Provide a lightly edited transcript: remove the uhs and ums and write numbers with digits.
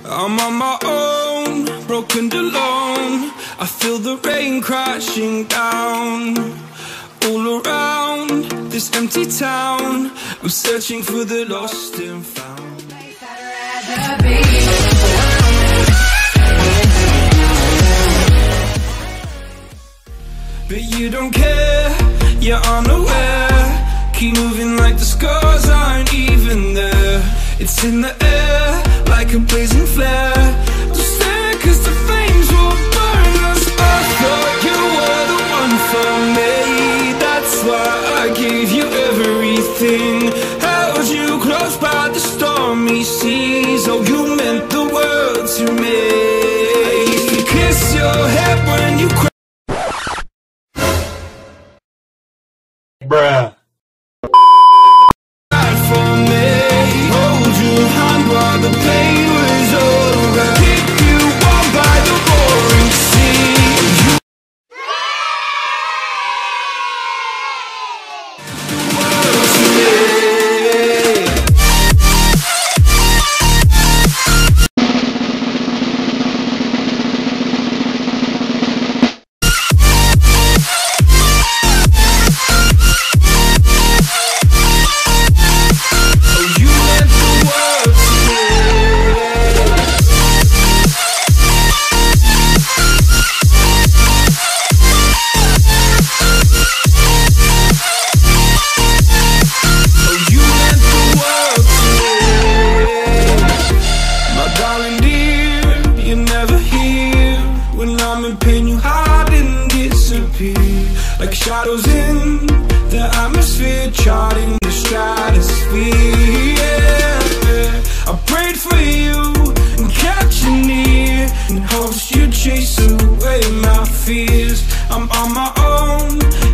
I'm on my own, broken and alone. I feel the rain crashing down all around this empty town. I'm searching for the lost and found. But you don't care, you're unaware. Keep moving like the scars aren't even there. It's in the air, like a blazing flare. Don't stare, cause the flames will burn us. I thought you were the one for me. That's why I gave you everything. Held you close by the stormy seas. Oh, you meant the world to me. I used to kiss your head when you cried. Bruh. For me, hold your hand while the pain was over. Keep you warm by the roaring sea. The world to me. Like shadows in the atmosphere, charting the stratosphere. Yeah. I prayed for you and kept you near in hopes you'd chase away my fears. I'm on my own,